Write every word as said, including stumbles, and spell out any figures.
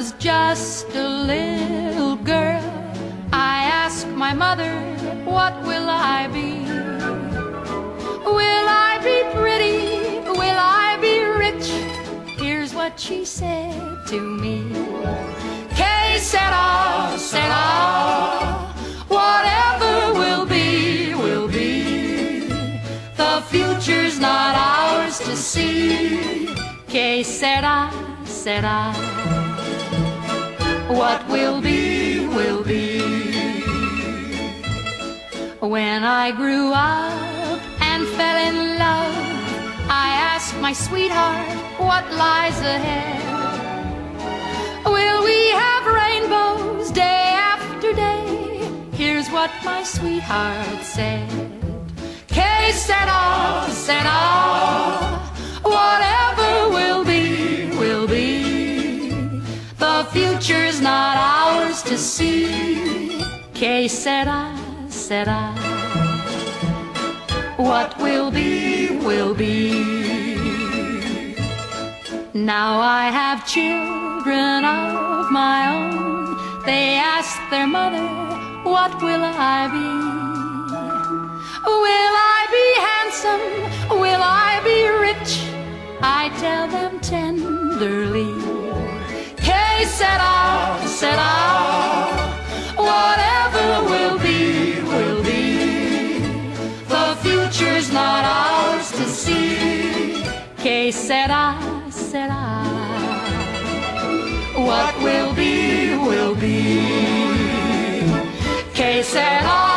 was just a little girl, I asked my mother, what will I be? Will I be pretty? Will I be rich? Here's what she said to me. Que sera, sera, whatever will be, will be. The future's not ours to see. Que sera, sera, what will be, will be. When I grew up and fell in love, I asked my sweetheart, what lies ahead? Will we have rainbows day after day? Here's what my sweetheart said. Que sera, sera, whatever will be, will be. The future's not ours to see. Que sera, sera, what will be, will be. Now I have children of my own. They ask their mother, what will I be? Will I be handsome? Will I be rich? I tell them tenderly. Que sera, sera, whatever will be, will be. The future's not ours to see. Que sera, sera, what will be, will be. Que sera.